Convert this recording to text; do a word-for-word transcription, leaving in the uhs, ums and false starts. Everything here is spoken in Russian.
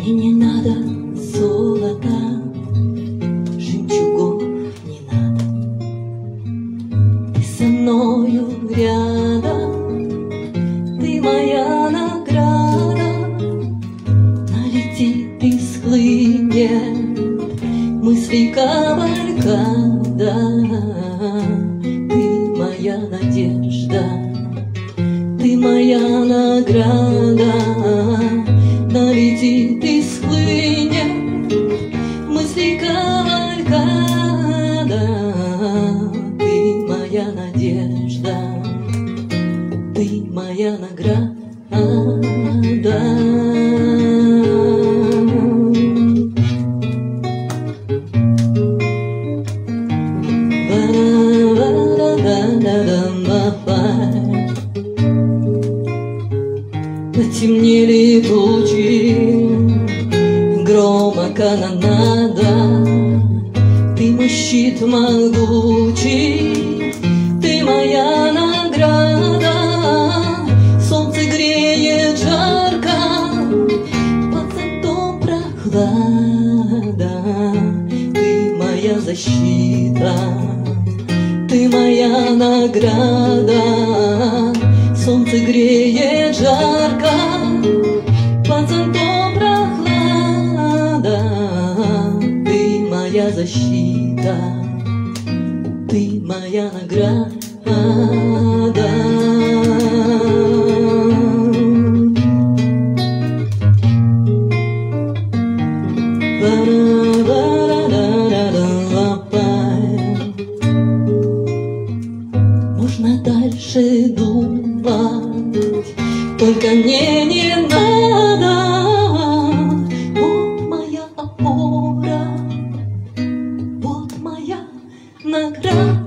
Мне не надо золота, жемчугов не надо. Ты со мною рядом, ты моя награда. Налетит и схлынет мысли кавалькада. Ты моя надежда, ты моя награда. Налетит и схлынет мысли кавалькада. Ты моя надежда, ты моя награда. Темнели тучи, грома канонада. Ты мой щит могучий, ты моя награда. Солнце греет жарко, под зонтом прохлада. Ты моя защита, ты моя награда. Солнце греет жарко, под зонтом прохлада. Ты моя защита, ты моя награда. Можно дальше думать, только мне не надо. Вот моя опора, вот моя награда.